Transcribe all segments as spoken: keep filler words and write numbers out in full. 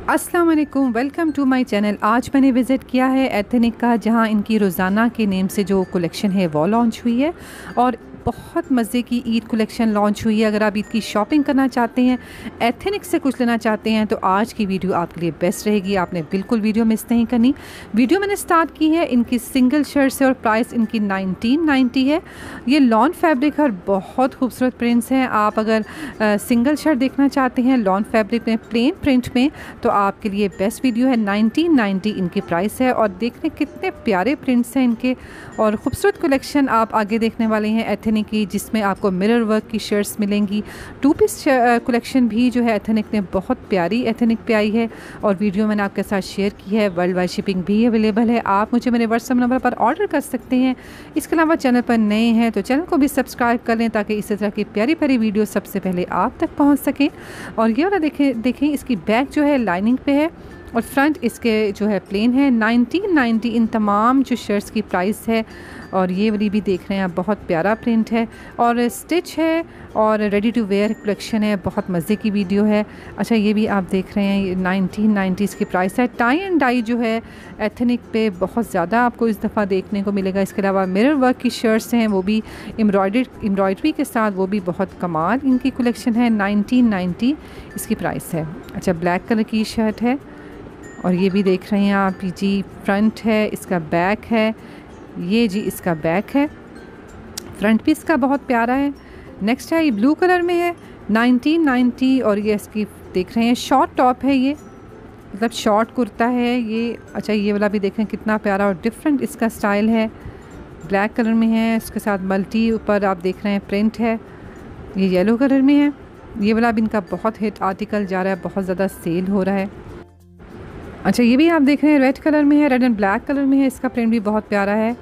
अस्सलाम वालेकुम, welcome to my channel. आज मैंने विज़िट किया है एथनिक का, जहां इनकी रोज़ाना के नेम से जो कलेक्शन है वो लॉन्च हुई है और बहुत मज़े की ईद कलेक्शन लॉन्च हुई है। अगर आप ईद की शॉपिंग करना चाहते हैं, एथनिक से कुछ लेना चाहते हैं, तो आज की वीडियो आपके लिए बेस्ट रहेगी। आपने बिल्कुल वीडियो मिस नहीं करनी। वीडियो मैंने स्टार्ट की है इनकी सिंगल शर्ट से और प्राइस इनकी नाइनटीन नाइन्टी है। ये लॉन फैब्रिक और बहुत खूबसूरत प्रिंट्स हैं। आप अगर आ, सिंगल शर्ट देखना चाहते हैं लॉन फैब्रिक में, प्लेन प्रिंट में, तो आपके लिए बेस्ट वीडियो है। नाइनटीन नाइन्टी इनकी प्राइस है और देखने कितने प्यारे प्रिंट्स हैं इनके और ख़ूबसूरत कलेक्शन आप आगे देखने वाले हैं एथनिक की, जिसमें आपको मिरर वर्क की शर्ट्स मिलेंगी। टू पीस कलेक्शन भी जो है एथनिक ने बहुत प्यारी एथनिक पे आई है और वीडियो मैंने आपके साथ शेयर की है। वर्ल्ड वाइड शिपिंग भी अवेलेबल है। आप मुझे मेरे व्हाट्सएप नंबर पर ऑर्डर कर सकते हैं। इसके अलावा चैनल पर नए हैं तो चैनल को भी सब्सक्राइब कर लें ताकि इसी तरह की प्यारी प्यारी वीडियो सबसे पहले आप तक पहुँच सकें। और ये वाला देखें देखें इसकी बैक जो है लाइनिंग पे है और फ्रंट इसके जो है प्लेन है। नाइनटीन नाइन्टी इन तमाम जो शर्ट्स की प्राइस है। और ये वाली भी देख रहे हैं आप, बहुत प्यारा प्रिंट है और स्टिच है और रेडी टू वेयर कलेक्शन है। बहुत मज़े की वीडियो है। अच्छा, ये भी आप देख रहे हैं, ये नाइनटीन नाइन्टी इसकी प्राइस है। टाई एंड डाई जो है एथनिक पे बहुत ज़्यादा आपको इस दफ़ा देखने को मिलेगा। इसके अलावा मिरर वर्क की शर्ट्स हैं, वो भी एम्ब्रॉयडर्ड एम्ब्रॉयडरी के साथ, वो भी बहुत कमाल इनकी कलेक्शन है। नाइनटीन नाइन्टी इसकी प्राइस है। अच्छा, ब्लैक कलर की शर्ट है और ये भी देख रहे हैं आप जी, फ्रंट है, इसका बैक है, ये जी इसका बैक है। फ्रंट भी इसका बहुत प्यारा है। नेक्स्ट है, ये ब्लू कलर में है, नाइनटीन नाइन्टी और ये इसकी देख रहे हैं शॉर्ट टॉप है, ये मतलब शॉर्ट कुर्ता है ये। अच्छा, ये वाला भी देखें कितना प्यारा और डिफरेंट इसका स्टाइल है। ब्लैक कलर में है, इसके साथ मल्टी ऊपर आप देख रहे हैं प्रिंट है। ये येलो कलर में है। ये वाला भी इनका बहुत हिट आर्टिकल जा रहा है, बहुत ज़्यादा सेल हो रहा है। अच्छा, ये भी आप देख रहे हैं रेड कलर में है, रेड एंड ब्लैक कलर में है। इसका प्रिंट भी बहुत प्यारा है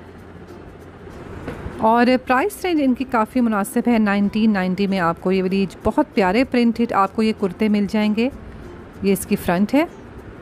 और प्राइस रेंज इनकी काफ़ी मुनासिब है। नाइनटीन नाइन्टी में आपको ये वाली बहुत प्यारे प्रिंटेड आपको ये कुर्ते मिल जाएंगे। ये इसकी फ्रंट है।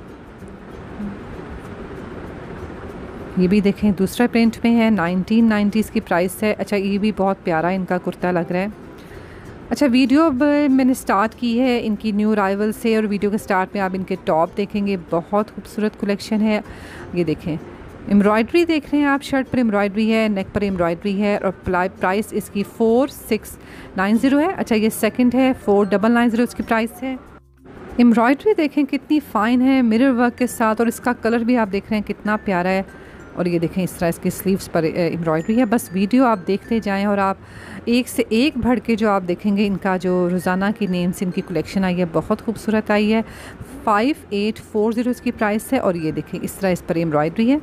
ये भी देखें दूसरा प्रिंट में है, नाइनटीन नाइन्टी इसकी प्राइस है। अच्छा, ये भी बहुत प्यारा इनका कुर्ता लग रहा है। अच्छा, वीडियो अब मैंने स्टार्ट की है इनकी न्यू अराइवल से और वीडियो के स्टार्ट में आप इनके टॉप देखेंगे। बहुत खूबसूरत कलेक्शन है। ये देखें एम्ब्रॉयडरी देख रहे हैं आप, शर्ट पर एम्ब्रॉयडरी है, नेक पर एम्ब्रॉयडरी है और प्राइस इसकी फोर सिक्स नाइन ज़ीरो है। अच्छा, ये सेकंड है, फोर डबल नाइन ज़ीरो इसकी प्राइस है। एम्ब्रॉयडरी देखें कितनी फ़ाइन है मिरर वर्क के साथ और इसका कलर भी आप देख रहे हैं कितना प्यारा है। और ये देखें इस तरह इसके स्लीव्स पर एम्ब्रॉयडरी है। बस वीडियो आप देखते जाएं और आप एक से एक बढ़ के जो आप देखेंगे इनका जो रोज़ाना की नेम से इनकी कलेक्शन आई है बहुत खूबसूरत आई है। फाइव एट फोर ज़ीरो इसकी प्राइस है और ये देखें इस तरह इस पर एम्ब्रॉयडरी है।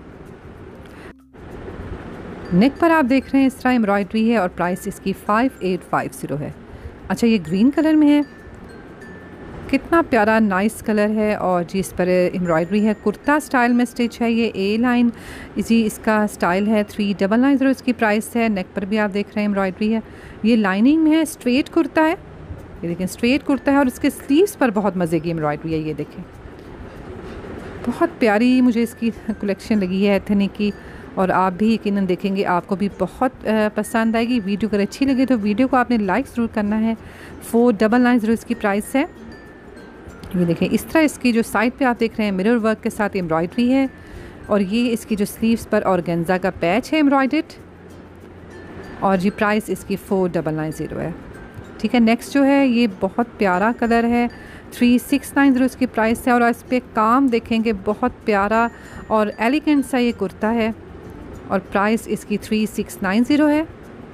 नेक पर आप देख रहे हैं इस तरह एम्ब्रॉयडरी है और प्राइस इसकी फाइव एट फाइव ज़ीरो है। अच्छा, ये ग्रीन कलर में है, कितना प्यारा नाइस कलर है और जी इस पर एम्ब्रॉयडरी है। कुर्ता स्टाइल में स्टिच है, ये ए लाइन जी इसका स्टाइल है। थ्री डबल नाइन ज़ीरो इसकी प्राइस है। नेक पर भी आप देख रहे हैं एम्ब्रॉयडरी है। ये लाइनिंग में है, स्ट्रेट कुर्ता है। ये देखें स्ट्रेट कुर्ता है और इसके स्लीव्स पर बहुत मज़े की एम्ब्रॉयडरी है। ये देखें बहुत प्यारी मुझे इसकी कलेक्शन लगी है एथनिक की और आप भी यकीनन देखेंगे आपको भी बहुत पसंद आएगी। वीडियो अगर अच्छी लगे तो वीडियो को आपने लाइक ज़रूर करना है। फोर डबल नाइन ज़ीरो इसकी प्राइस है। ये देखें इस तरह इसकी जो साइड पे आप देख रहे हैं मिरर वर्क के साथ एम्ब्रॉयडरी है और ये इसकी जो स्लीव्स पर ऑर्गेन्जा का पैच है एम्ब्रॉयडर्ड और जी प्राइस इसकी फोर डबल नाइन ज़ीरो है। ठीक है, नेक्स्ट जो है ये बहुत प्यारा कलर है, थ्री सिक्स नाइन ज़ीरो इसकी प्राइस है और इस पर काम देखेंगे बहुत प्यारा और एलिगेंट सा ये कुर्ता है और प्राइस इसकी थ्री सिक्स नाइन ज़ीरो है।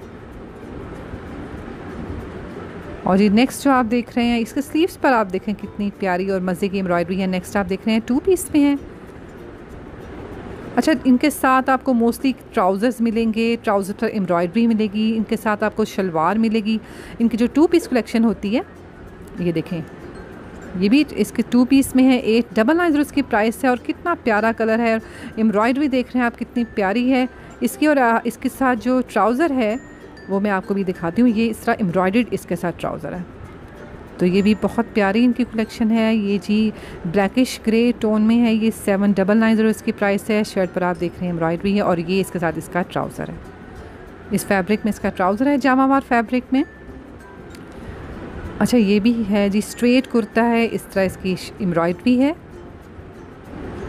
और ये नेक्स्ट जो आप देख रहे हैं इसके स्लीव्स पर आप देखें कितनी प्यारी और मज़े की एम्ब्रॉयडरी है। नेक्स्ट आप देख रहे हैं टू पीस में है। अच्छा, इनके साथ आपको मोस्टली ट्राउज़र्स मिलेंगे, ट्राउज़र पर एम्ब्रॉयडरी मिलेगी, इनके साथ आपको शलवार मिलेगी। इनकी जो टू पीस कलेक्शन होती है ये देखें, ये भी इसके टू पीस में है। एट डबल नाइन ज़ीरो इसकी प्राइस है और कितना प्यारा कलर है। एम्ब्रॉयडरी देख रहे हैं आप कितनी प्यारी है इसकी और इसके साथ जो ट्राउज़र है वो मैं आपको भी दिखाती हूँ। ये इस तरह एम्ब्रॉयडर्ड इसके साथ ट्राउज़र है तो ये भी बहुत प्यारी इनकी कलेक्शन है। ये जी ब्लैकिश ग्रे टोन में है। ये सेवन डबल नाइन ज़ीरो इसकी प्राइस है। शर्ट पर आप देख रहे हैं एम्ब्रॉयडरी है और ये इसके साथ इसका ट्राउज़र है। इस फैब्रिक में इसका ट्राउज़र है, जामावार फैब्रिक में। अच्छा, ये भी है जी स्ट्रेट कुर्ता है, इस तरह इसकी एम्ब्रॉयडरी है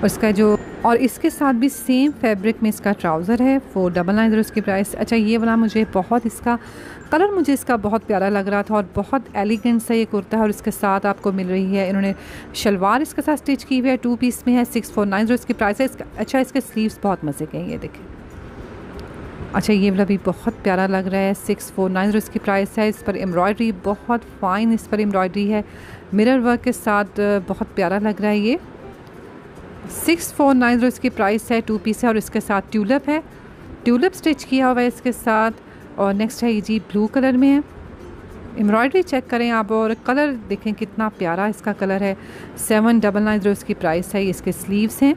और इसका जो और इसके साथ भी सेम फैब्रिक में इसका ट्राउज़र है। फोर डबल नाइन ज़ीरो इसकी प्राइस। अच्छा ये वाला मुझे बहुत इसका कलर मुझे इसका बहुत प्यारा लग रहा था और बहुत एलिगेंट सा ये कुर्ता है और इसके साथ आपको मिल रही है, इन्होंने शलवार इसके साथ स्टिच की हुई है, टू पीस में है, सिक्स फोर नाइन ज़ीरो इसकी प्राइस है। इसका अच्छा इसके स्लीव्स बहुत मज़े के हैं, ये देखें। अच्छा ये वाला भी बहुत प्यारा लग रहा है, सिक्स फोर नाइन ज़ीरो इसकी प्राइस है। इस पर एम्ब्रॉयडरी बहुत फ़ाइन इस पर एम्ब्रॉयडरी है, मिरर वर्क के साथ बहुत प्यारा लग रहा है ये। सिक्स फोर नाइन ज़ीरो इसकी प्राइस है, टू पीस है और इसके साथ ट्यूलिप है, ट्यूलिप स्टिच किया हुआ है इसके साथ। और नेक्स्ट है ये जी ब्लू कलर में है, एम्ब्रॉयडरी चेक करें आप और कलर देखें कितना प्यारा इसका कलर है। सेवन डबल नाइन ज़ीरो इसकी प्राइस है, ये इसके स्लीव्स हैं।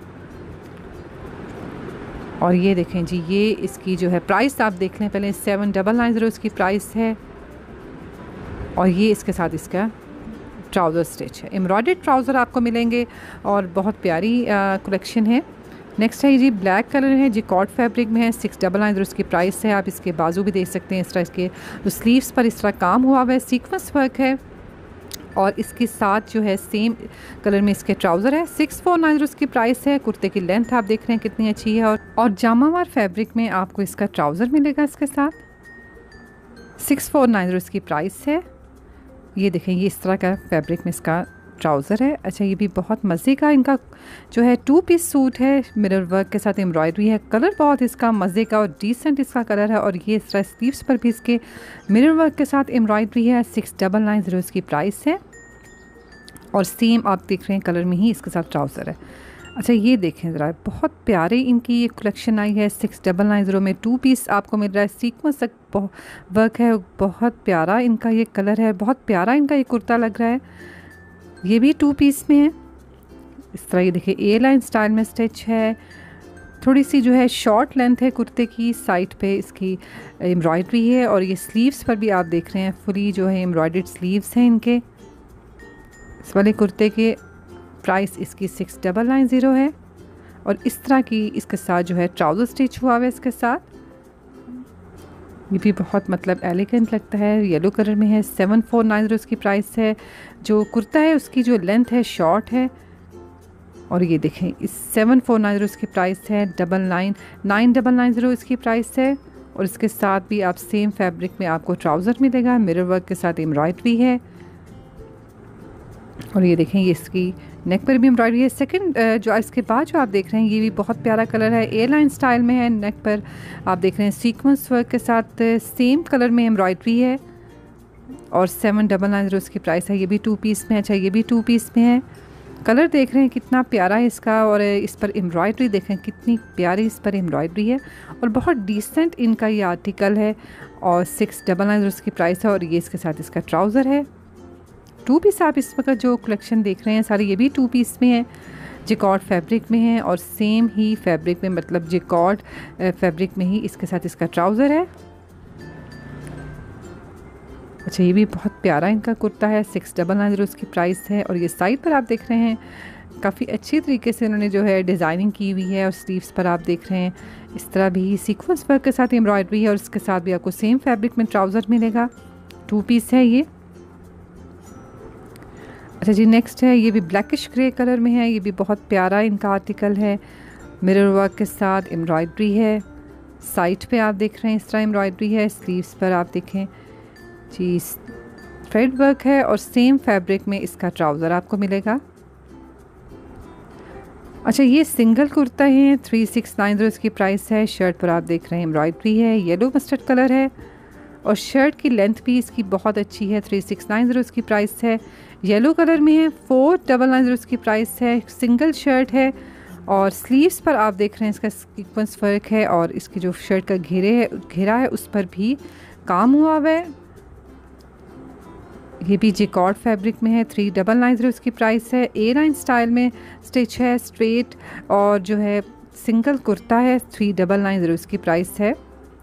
और ये देखें जी, ये इसकी जो है प्राइस आप देख लें पहले, सेवन डबल नाइन ज़ीरो इसकी प्राइस है। और ये इसके साथ इसका ट्राउज़र स्टिच है, एम्ब्रॉयडर्ड ट्राउज़र आपको मिलेंगे और बहुत प्यारी कलेक्शन है। नेक्स्ट है जी ब्लैक कलर है, जी कॉट फैब्रिक में है, सिक्स डबल नाइन ज़ीरो इसकी प्राइस है। आप इसके बाजू भी देख सकते हैं, इस तरह इसके जो स्लीव्स पर इस तरह काम हुआ हुआ है, सीक्वेंस वर्क है। और इसके साथ जो है सेम कलर में इसके ट्राउज़र है, सिक्स फोर नाइन ज़ीरो इसकी प्राइस है। कुर्ते की लेंथ आप देख रहे हैं कितनी अच्छी है और और जामावार फैब्रिक में आपको इसका ट्राउज़र मिलेगा इसके साथ। सिक्स फोर नाइन ज़ीरो इसकी प्राइस है। ये देखें, ये इस तरह का फैब्रिक में इसका ट्राउज़र है। अच्छा ये भी बहुत मज़े का इनका जो है टू पीस सूट है, मिरर वर्क के साथ एम्ब्रॉयडरी है, कलर बहुत इसका मज़े का और डिसेंट इसका कलर है। और ये इस तरह स्लीव्स पर भी इसके मिरर वर्क के साथ एम्ब्रॉयडरी है, सिक्स डबल नाइन ज़ीरो इसकी प्राइस है। और सेम आप देख रहे हैं कलर में ही इसके साथ ट्राउज़र है। अच्छा ये देखें ज़रा, बहुत प्यारे इनकी ये कलेक्शन आई है, सिक्स डबल नाइन ज़ीरो में टू पीस आपको मिल रहा है, सीक्वेंस तक वर्क है, बहुत प्यारा इनका ये कलर है, बहुत प्यारा इनका ये कुर्ता लग रहा है। ये भी टू पीस में है, इस तरह ये देखिए ए लाइन स्टाइल में स्टिच है, थोड़ी सी जो है शॉर्ट लेंथ है कुर्ते की, साइड पे इसकी एम्ब्रॉयडरी है। और ये स्लीव्स पर भी आप देख रहे हैं फुली जो है एम्ब्रॉयडर्ड स्लीव्स हैं इनके। इस वाले कुर्ते के प्राइस इसकी सिक्स डबल नाइन ज़ीरो है और इस तरह की इसके साथ जो है ट्राउज़र स्टिच हुआ हुआ है इसके साथ। ये भी बहुत मतलब एलिगेंट लगता है, येलो कलर में है, सेवन फोर नाइन ज़ीरो इसकी प्राइस है। जो कुर्ता है उसकी जो लेंथ है शॉर्ट है। और ये देखें, इस सेवन फोर नाइन ज़ीरो इसकी प्राइस है, double nine nine double nine zero इसकी प्राइस है। और इसके साथ भी आप सेम फैब्रिक में आपको ट्राउज़र मिलेगा, मिरर वर्क के साथ एम्ब्रॉयडरी है। और ये देखें, ये इसकी नेक पर भी एम्ब्रॉयडरी है। सेकंड जो इसके बाद जो आप देख रहे हैं ये भी बहुत प्यारा कलर है, ए लाइन स्टाइल में है, नेक पर आप देख रहे हैं सीक्वेंस वर्क के साथ सेम कलर में एम्ब्रॉयडरी है। और सेवन डबल नाइन ज़ीरो इसकी प्राइस है, ये भी टू पीस में है। अच्छा ये भी टू पीस में है, कलर देख रहे हैं कितना प्यारा है इसका। और इस पर एम्ब्रॉयडरी देखें कितनी प्यारी इस पर एम्ब्रॉयडरी है और बहुत डिसेंट इनका ये आर्टिकल है। और सिक्स डबल नाइन ज़ीरो इसकी प्राइस है और ये इसके साथ इसका ट्राउज़र है। टू पीस आप इस वक्त जो कलेक्शन देख रहे हैं सारे ये भी टू पीस में है, जिकॉर्ड फैब्रिक में है और सेम ही फैब्रिक में मतलब जिकॉर्ड फैब्रिक में ही इसके साथ इसका ट्राउज़र है। अच्छा ये भी बहुत प्यारा इनका कुर्ता है, सिक्स डबल नाइन ज़ीरो इसकी प्राइस है। और ये साइड पर आप देख रहे हैं काफ़ी अच्छी तरीके से उन्होंने जो है डिज़ाइनिंग की हुई है। और स्लीव्स पर आप देख रहे हैं इस तरह भी सीक्वेंस वर्क के साथ एम्ब्रॉयडरी है और इसके साथ भी आपको सेम फैब्रिक में ट्राउज़र मिलेगा, टू पीस है ये। अच्छा जी नेक्स्ट है, ये भी ब्लैकिश ग्रे कलर में है, ये भी बहुत प्यारा इनका आर्टिकल है, मिरर वर्क के साथ एम्ब्रॉयडरी है। साइड पे आप देख रहे हैं इस तरह एम्ब्रॉयडरी है, स्लीव्स पर आप देखें जी थ्रेड वर्क है और सेम फैब्रिक में इसका ट्राउज़र आपको मिलेगा। अच्छा ये सिंगल कुर्ता है, थ्री सिक्स नाइन ज़ीरो इसकी प्राइस है। शर्ट पर आप देख रहे हैं एम्ब्रॉयडरी है, येलो मस्टर्ड कलर है और शर्ट की लेंथ भी इसकी बहुत अच्छी है, थ्री सिक्स नाइन ज़ीरो इसकी प्राइस है, येलो कलर में है, फोर डबल नाइन ज़ीरो इसकी प्राइस है। सिंगल शर्ट है और स्लीव्स पर आप देख रहे हैं इसका सीक्वेंस वर्क है और इसकी जो शर्ट का घेरे है घेरा है उस पर भी काम हुआ हुआ है। ये भी जिकॉर्ड फैब्रिक में है, थ्री डबल नाइन ज़ीरो इसकी प्राइस है। ए लाइन स्टाइल में स्टिच है, स्ट्रेट और जो है सिंगल कुर्ता है, थ्री डबल नाइन ज़ीरो इसकी प्राइस है।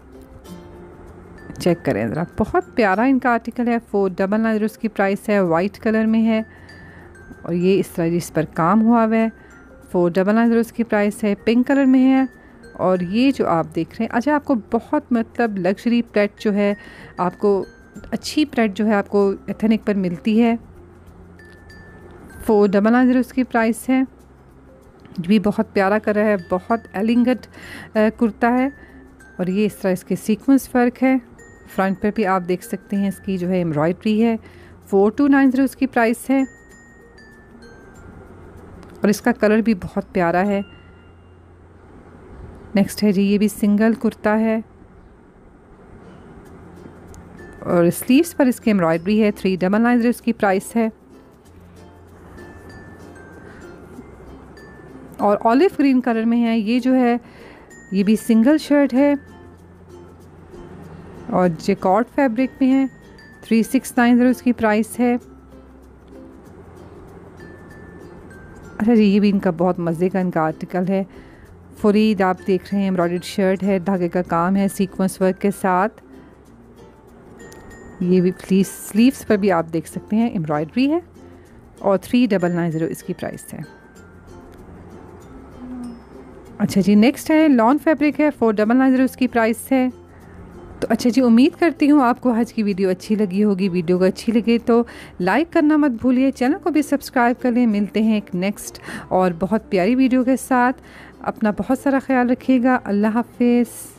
चेक करें ज़रा, बहुत प्यारा इनका आर्टिकल है, फोर डबल नाइन ज़ीरो इसकी प्राइस है, वाइट कलर में है और ये इस तरह इस पर काम हुआ हुआ है, फोर डबल नाइन ज़ीरो इसकी प्राइस है, पिंक कलर में है। और ये जो आप देख रहे हैं, अच्छा आपको बहुत मतलब लग्जरी प्लेट जो है आपको अच्छी प्लेट जो है आपको एथनिक पर मिलती है, फोर डबल नाइन ज़ीरो इसकी प्राइस है। ये भी बहुत प्यारा कलर है, बहुत एलिगेंट कुर्ता है। और ये इस तरह इसके सीक्वेंस वर्क है। फ्रंट पर भी आप देख सकते हैं इसकी जो है एम्ब्रॉयडरी है। फोर टू नाइन ज़ीरो इसकी प्राइस है और इसका कलर भी बहुत प्यारा है। नेक्स्ट है जी, ये भी सिंगल कुर्ता है और स्लीव्स पर इसकी एम्ब्रॉयडरी है। थ्री डबल नाइन ज़ीरो इसकी प्राइस है। और ऑलिव ग्रीन कलर में है। ये जो है ये भी सिंगल शर्ट है और जैकॉर्ड फैब्रिक में है। थ्री सिक्स नाइन ज़ीरो इसकी प्राइस है। अच्छा जी, ये भी इनका बहुत मज़े का इनका आर्टिकल है। फरीद आप देख रहे हैं, एम्ब्रॉयडर्ड शर्ट है, धागे का काम है सीक्वेंस वर्क के साथ। ये भी प्लीज स्लीव्स पर भी आप देख सकते हैं एम्ब्रॉयडरी है और थ्री डबल नाइन ज़ीरो इसकी प्राइस है। अच्छा जी, नेक्स्ट है लॉन फैब्रिक है। फोर डबल नाइन ज़ीरो इसकी प्राइस है। तो अच्छा जी, उम्मीद करती हूँ आपको आज की वीडियो अच्छी लगी होगी। वीडियो को अच्छी लगे तो लाइक करना मत भूलिए, चैनल को भी सब्सक्राइब कर लें। मिलते हैं एक नेक्स्ट और बहुत प्यारी वीडियो के साथ। अपना बहुत सारा ख्याल रखिएगा। अल्लाह हाफिज़।